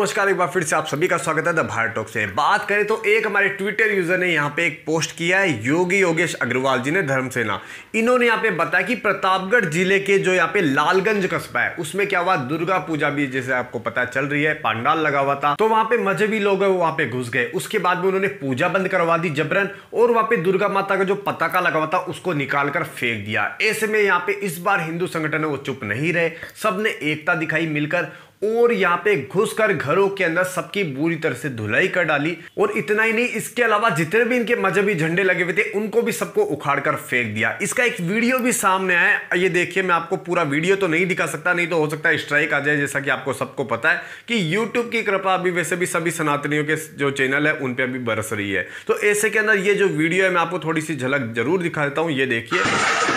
नमस्कार, एक बार फिर से आप सभी का स्वागत है द भारत टॉक से। बात करें तो एक हमारे ट्विटर यूजर ने यहाँ पे एक पोस्ट किया है, योगी योगेश अग्रवाल जी ने, धर्मसेना। इन्होंने यहाँ पे बताया कि प्रतापगढ़ जिले के जो यहाँ पे लालगंज कस्बा है उसमें क्या हुआ, दुर्गा पूजा भी जैसे आपको पता चल रही है, पंडाल लगा हुआ था, तो वहां पे मजहबी लोग है वो वहां पे घुस गए। उसके बाद में उन्होंने पूजा बंद करवा दी जबरन, और वहां पे दुर्गा माता का जो पताका लगा हुआ था उसको निकाल कर फेंक दिया। ऐसे में यहाँ पे इस बार हिंदू संगठन है वो चुप नहीं रहे, सबने एकता दिखाई मिलकर, और यहाँ पे घुसकर घरों के अंदर सबकी बुरी तरह से धुलाई कर डाली। और इतना ही नहीं, इसके अलावा जितने भी इनके मजहबी झंडे लगे हुए थे उनको भी सबको उखाड़ कर फेंक दिया। इसका एक वीडियो भी सामने आया, ये देखिए। मैं आपको पूरा वीडियो तो नहीं दिखा सकता, नहीं तो हो सकता है स्ट्राइक आ जाए, जैसा कि आपको सबको पता है कि यूट्यूब की कृपा अभी वैसे भी सभी सनातनियों के जो चैनल है उन पे अभी बरस रही है। तो ऐसे के अंदर ये जो वीडियो है मैं आपको थोड़ी सी झलक जरूर दिखा देता हूं, ये देखिए।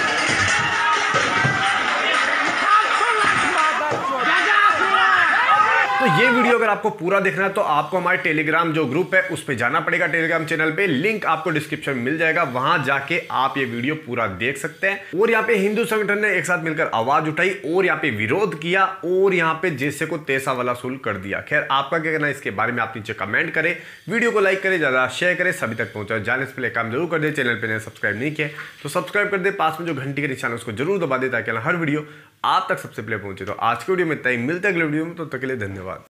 तो ये वीडियो अगर आपको पूरा देखना है तो आपको हमारे टेलीग्राम जो ग्रुप है उस पे जाना पड़ेगा, टेलीग्राम चैनल पे, लिंक आपको डिस्क्रिप्शन में मिल जाएगा, वहां जाके आप ये वीडियो पूरा देख सकते हैं। और यहाँ पे हिंदू संगठन ने एक साथ मिलकर आवाज उठाई और यहाँ पे विरोध किया और यहाँ पे जैसे को तैसा वाला सुल कर दिया। खैर, आपका क्या कहना है इसके बारे में आप नीचे कमेंट करें, वीडियो को लाइक करें, ज्यादा शेयर करें, सभी तक पहुंचाए। जाने से पहले काम जरूर कर दे, चैनल पे सब्सक्राइब नहीं किया तो सब्सक्राइब कर दे, पास में जो घंटी का निशान है उसको जरूर दबा दे ताकि हर वीडियो आप तक सबसे पहले पहुंचे। तो आज के वीडियो में इतना ही, मिलते हैं अगले वीडियो में, तो तक के लिए धन्यवाद।